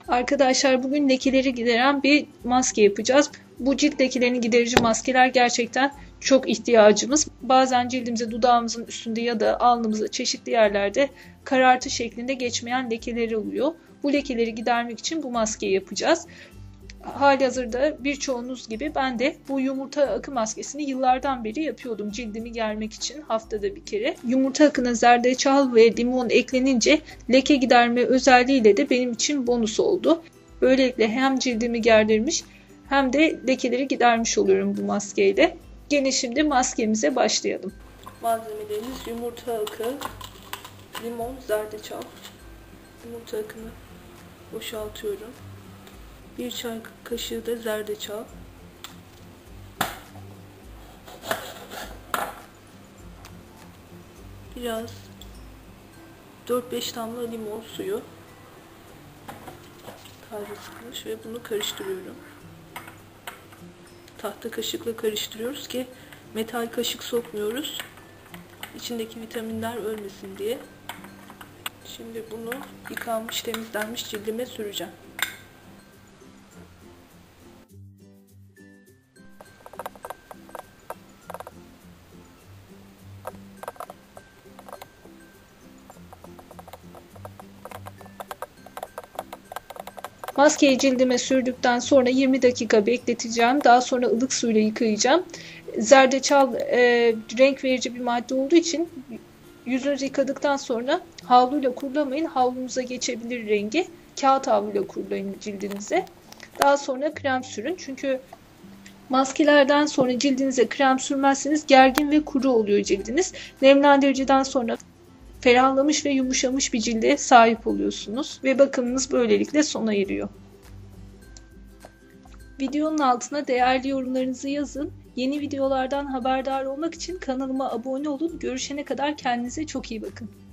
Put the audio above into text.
Arkadaşlar bugün lekeleri gideren bir maske yapacağız. Bu cilt lekelerini giderici maskeler gerçekten çok ihtiyacımız. Bazen cildimize, dudağımızın üstünde ya da alnımıza çeşitli yerlerde karartı şeklinde geçmeyen lekeleri oluyor. Bu lekeleri gidermek için bu maskeyi yapacağız. Halihazırda birçoğunuz gibi ben de bu yumurta akı maskesini yıllardan beri yapıyordum cildimi germek için haftada bir kere. Yumurta akına zerdeçal ve limon eklenince leke giderme özelliğiyle de benim için bonus oldu. Böylelikle hem cildimi gerdirmiş hem de lekeleri gidermiş oluyorum bu maskeyle. Gene şimdi maskemize başlayalım. Malzemelerimiz yumurta akı, limon, zerdeçal. Yumurta akını boşaltıyorum. 1 çay kaşığı da zerdeçal. Biraz 4-5 damla limon suyu. Taze sıkılmış ve bunu karıştırıyorum. Tahta kaşıkla karıştırıyoruz ki metal kaşık sokmuyoruz. İçindeki vitaminler ölmesin diye. Şimdi bunu yıkanmış, temizlenmiş cildime süreceğim. Maskeyi cildime sürdükten sonra 20 dakika bekleteceğim. Daha sonra ılık suyla yıkayacağım. Zerdeçal renk verici bir madde olduğu için yüzünüzü yıkadıktan sonra havluyla kurulamayın. Havlunuza geçebilir rengi. Kağıt havluyla kurulayın cildinize. Daha sonra krem sürün. Çünkü maskelerden sonra cildinize krem sürmezseniz gergin ve kuru oluyor cildiniz. Nemlendiriciden sonra ferahlamış ve yumuşamış bir cilde sahip oluyorsunuz ve bakımınız böylelikle sona eriyor. Videonun altına değerli yorumlarınızı yazın. Yeni videolardan haberdar olmak için kanalıma abone olun. Görüşene kadar kendinize çok iyi bakın.